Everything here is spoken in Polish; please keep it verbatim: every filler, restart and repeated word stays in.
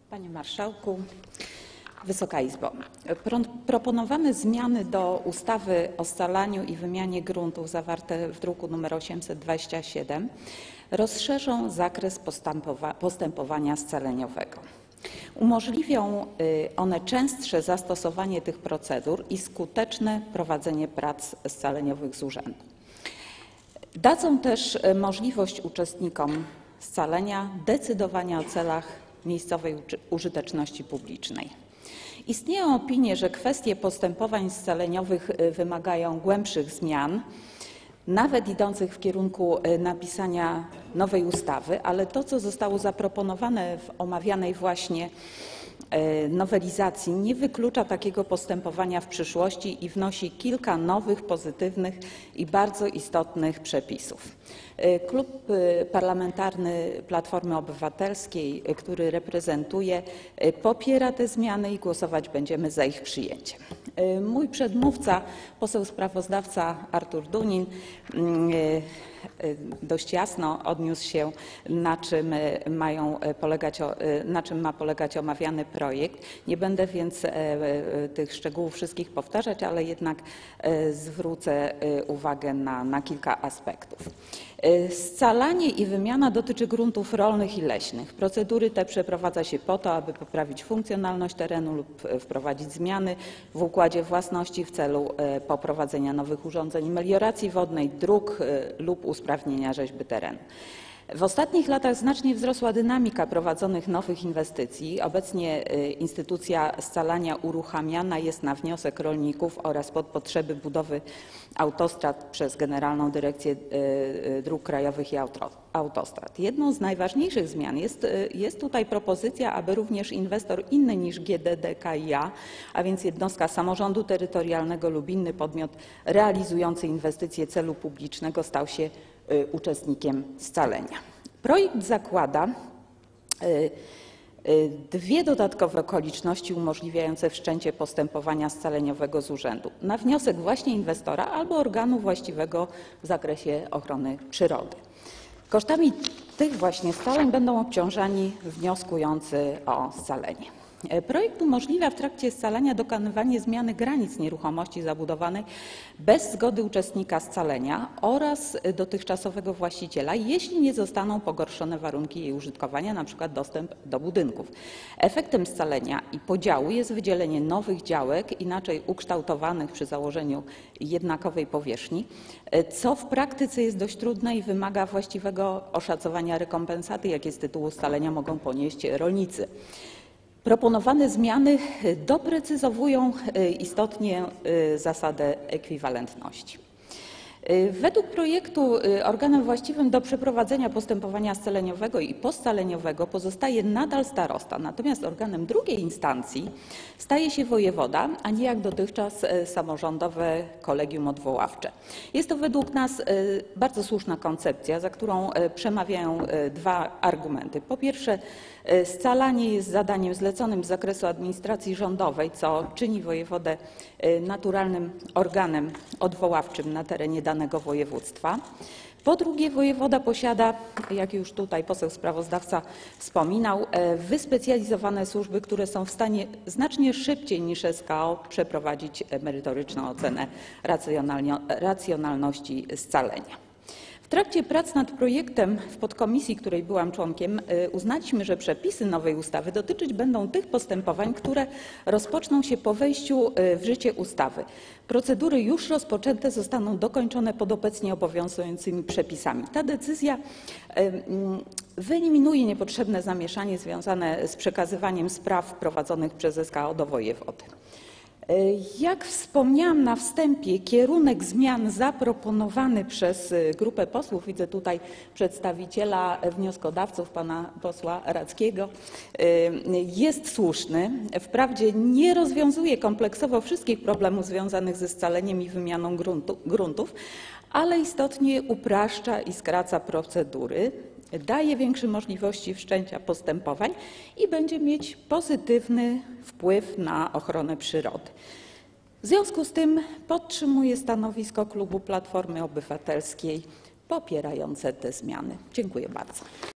Panie Marszałku, Wysoka Izbo! Proponowane zmiany do ustawy o scalaniu i wymianie gruntów zawarte w druku nr osiemset dwadzieścia siedem rozszerzą zakres postępowania scaleniowego. Umożliwią one częstsze zastosowanie tych procedur i skuteczne prowadzenie prac scaleniowych z urzędu. Dadzą też możliwość uczestnikom scalenia decydowania o celach miejscowej użyteczności publicznej. Istnieją opinie, że kwestie postępowań scaleniowych wymagają głębszych zmian, nawet idących w kierunku napisania nowej ustawy, ale to, co zostało zaproponowane w omawianej właśnie nowelizacji, nie wyklucza takiego postępowania w przyszłości i wnosi kilka nowych, pozytywnych i bardzo istotnych przepisów. Klub Parlamentarny Platformy Obywatelskiej, który reprezentuję, popiera te zmiany i głosować będziemy za ich przyjęciem. Mój przedmówca, poseł sprawozdawca Artur Dunin, dość jasno odniósł się, na czym, mają polegać, na czym ma polegać omawiany projekt. Nie będę więc tych szczegółów wszystkich powtarzać, ale jednak zwrócę uwagę na, na kilka aspektów. Scalanie i wymiana dotyczy gruntów rolnych i leśnych. Procedury te przeprowadza się po to, aby poprawić funkcjonalność terenu lub wprowadzić zmiany w układzie własności w celu poprowadzenia nowych urządzeń melioracji wodnej, dróg lub usprawnienia rzeźby terenu. W ostatnich latach znacznie wzrosła dynamika prowadzonych nowych inwestycji. Obecnie instytucja scalania uruchamiana jest na wniosek rolników oraz pod potrzeby budowy autostrad przez Generalną Dyrekcję Dróg Krajowych i Autostrad. Jedną z najważniejszych zmian jest, jest tutaj propozycja, aby również inwestor inny niż G D D K i A, a więc jednostka samorządu terytorialnego lub inny podmiot realizujący inwestycje celu publicznego stał się uczestnikiem scalenia. Projekt zakłada dwie dodatkowe okoliczności umożliwiające wszczęcie postępowania scaleniowego z urzędu na wniosek właśnie inwestora albo organu właściwego w zakresie ochrony przyrody. Kosztami tych właśnie scaleń będą obciążani wnioskujący o scalenie. Projekt umożliwia w trakcie scalania dokonywanie zmiany granic nieruchomości zabudowanej bez zgody uczestnika scalenia oraz dotychczasowego właściciela, jeśli nie zostaną pogorszone warunki jej użytkowania, np. dostęp do budynków. Efektem scalenia i podziału jest wydzielenie nowych działek, inaczej ukształtowanych przy założeniu jednakowej powierzchni, co w praktyce jest dość trudne i wymaga właściwego oszacowania rekompensaty, jakie z tytułu scalenia mogą ponieść rolnicy. Proponowane zmiany doprecyzowują istotnie zasadę ekwiwalentności. Według projektu organem właściwym do przeprowadzenia postępowania scaleniowego i poscaleniowego pozostaje nadal starosta, natomiast organem drugiej instancji staje się wojewoda, a nie jak dotychczas samorządowe kolegium odwoławcze. Jest to według nas bardzo słuszna koncepcja, za którą przemawiają dwa argumenty. Po pierwsze, scalanie jest zadaniem zleconym z zakresu administracji rządowej, co czyni wojewodę naturalnym organem odwoławczym na terenie danego województwa. Po drugie, wojewoda posiada, jak już tutaj poseł sprawozdawca wspominał, wyspecjalizowane służby, które są w stanie znacznie szybciej niż S K O przeprowadzić merytoryczną ocenę racjonalności scalenia. W trakcie prac nad projektem w podkomisji, której byłam członkiem, uznaliśmy, że przepisy nowej ustawy dotyczyć będą tych postępowań, które rozpoczną się po wejściu w życie ustawy. Procedury już rozpoczęte zostaną dokończone pod obecnie obowiązującymi przepisami. Ta decyzja wyeliminuje niepotrzebne zamieszanie związane z przekazywaniem spraw prowadzonych przez S K O do wojewody. Jak wspomniałam na wstępie, kierunek zmian zaproponowany przez grupę posłów, widzę tutaj przedstawiciela wnioskodawców, pana posła Rackiego, jest słuszny. Wprawdzie nie rozwiązuje kompleksowo wszystkich problemów związanych ze scaleniem i wymianą gruntu, gruntów, ale istotnie upraszcza i skraca procedury, daje większe możliwości wszczęcia postępowań i będzie mieć pozytywny wpływ na ochronę przyrody. W związku z tym podtrzymuję stanowisko klubu Platformy Obywatelskiej popierające te zmiany. Dziękuję bardzo.